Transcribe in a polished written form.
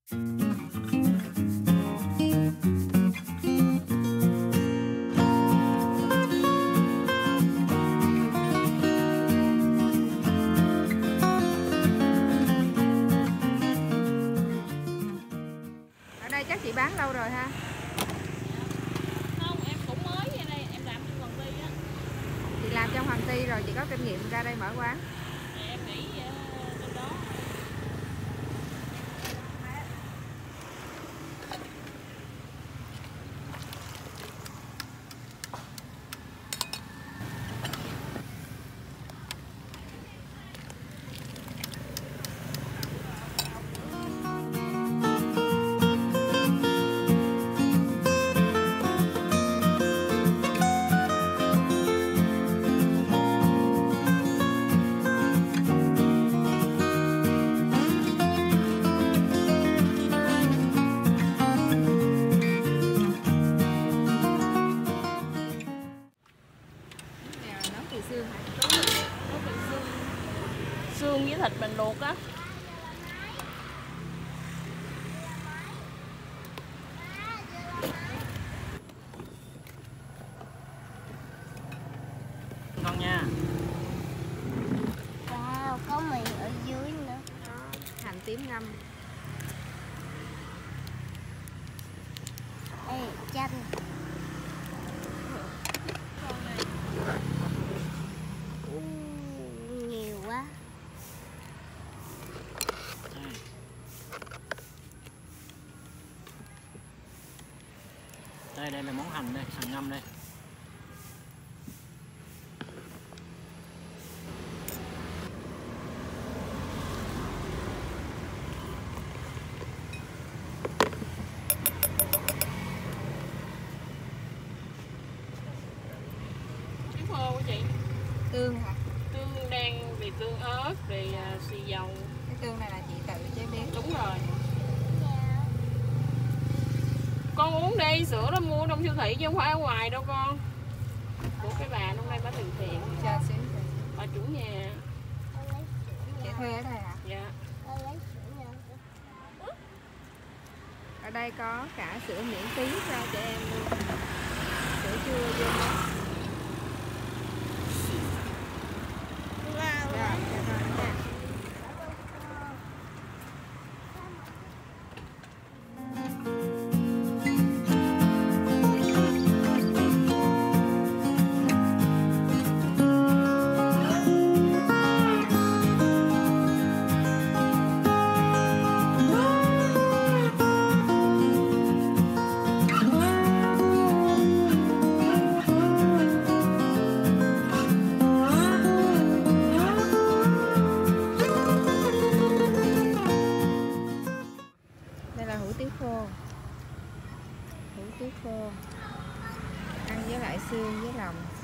Ở đây chắc chị bán lâu rồi ha? Không, em cũng mới về đây, em làm trong Hoàng Ti á. Chị làm trong Hoàng Ti rồi chị có kinh nghiệm ra đây mở quán? Em nghĩ trong đó. Xương với thịt mình luộc á. Ngon nha. Wow, có mì ở dưới nữa. Hành tím ngâm. Ê, chanh. Nhiều quá. Đây là món hành đây, hành ngâm đây. Cái khô của chị. Tương hả? Tương đen, vì tương ớt, vì xì dầu. Cái tương này là chị tự chế biến. Đúng rồi. Con uống đi, sữa đó mua trong siêu thị chứ không phải ở ngoài đâu con. Của cái bà hôm nay bà từ thiện. Chờ xíu. Bà chủ nhà. Chị thuê ở đây hả? Dạ. Ở đây có cả sữa miễn phí cho trẻ em luôn. Sữa chua vô đó. Hủ tiếu khô ăn với lại xương với lòng.